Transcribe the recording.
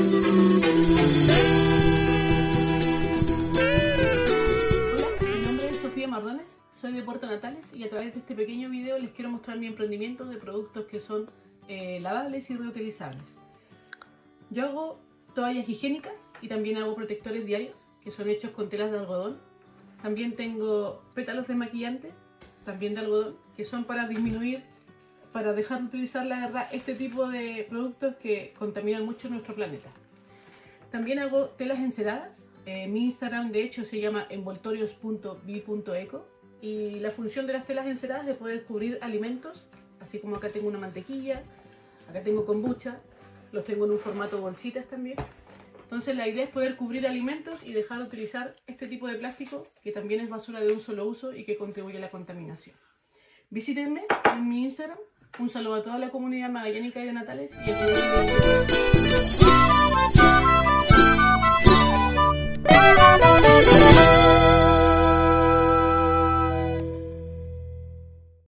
Mi nombre es Sofía Mardones, soy de Puerto Natales y a través de este pequeño video les quiero mostrar mi emprendimiento de productos que son lavables y reutilizables. Yo hago toallas higiénicas y también hago protectores diarios que son hechos con telas de algodón. También tengo pétalos desmaquillantes, también de algodón, que son para disminuir, para dejar de utilizar la verdad este tipo de productos que contaminan mucho nuestro planeta. También hago telas enceradas. Mi Instagram de hecho se llama envoltorios.bi.eco y la función de las telas enceradas es poder cubrir alimentos, así como acá tengo una mantequilla, acá tengo kombucha, los tengo en un formato bolsitas también. Entonces la idea es poder cubrir alimentos y dejar de utilizar este tipo de plástico que también es basura de un solo uso y que contribuye a la contaminación. Visítenme en mi Instagram. Un saludo a toda la comunidad magallánica y de Natales y